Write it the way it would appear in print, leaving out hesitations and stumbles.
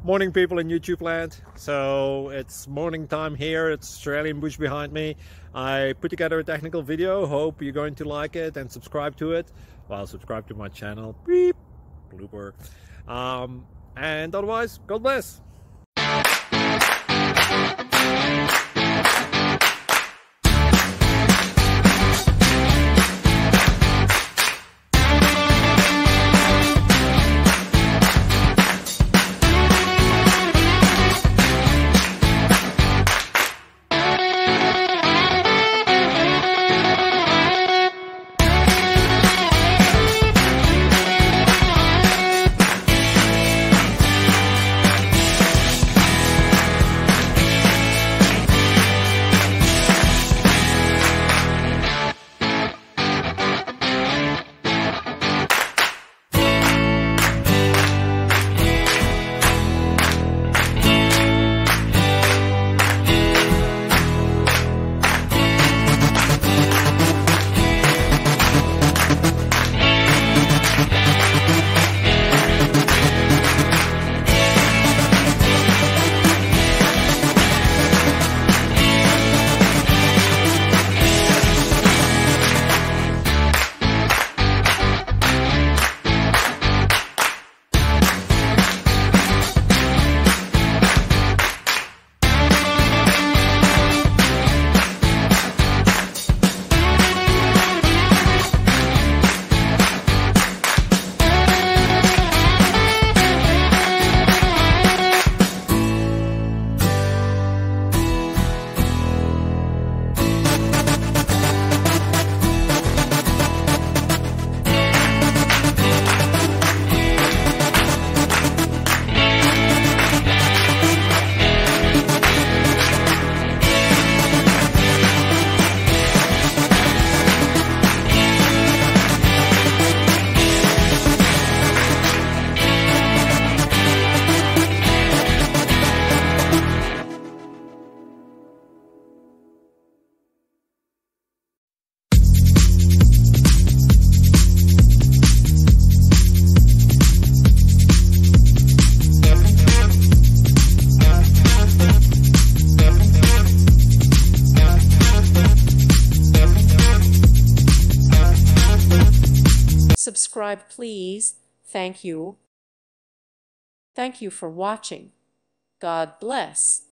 Morning, people in YouTube land. So it's morning time here. It's Australian bush behind me. I put together a technical video. Hope you're going to like it and subscribe to it. Well, subscribe to my channel. Beep. Blooper. And otherwise, God bless. Subscribe, please. Thank you. Thank you for watching. God bless.